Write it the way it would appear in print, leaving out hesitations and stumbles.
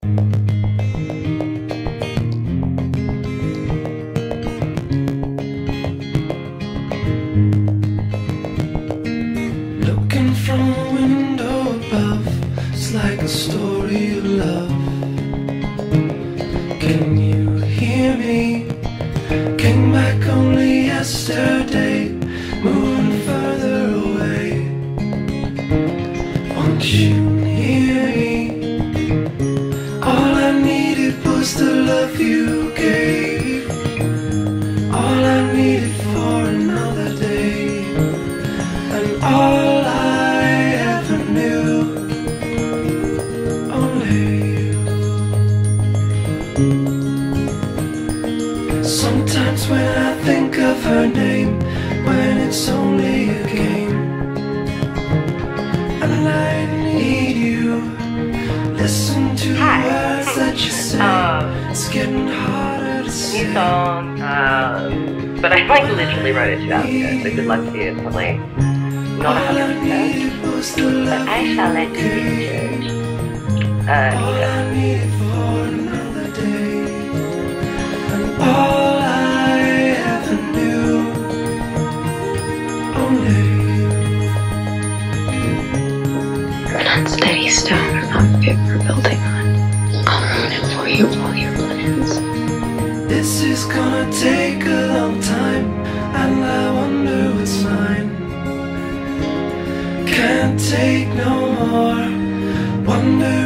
Looking from a window above, it's like a story of love. Can you hear me? Came back only yesterday, moving further away. Won't you hear me? All I needed was the love you gave. All I needed for another day. And all I ever knew, only you. Sometimes when I think of her name, when it's only a game, and I need you, listen to the words that you say. It's getting harder to say. New song, but I like literally wrote it 2 hours ago, so good luck to you. It's probably not 100%, but I shall let you judge. All I ever knew, only you. An unsteady stone, not fit for building on. I'll ruin it for you, all your plans. This is gonna take a long time, and I wonder what's mine. Can't take no more. Wonder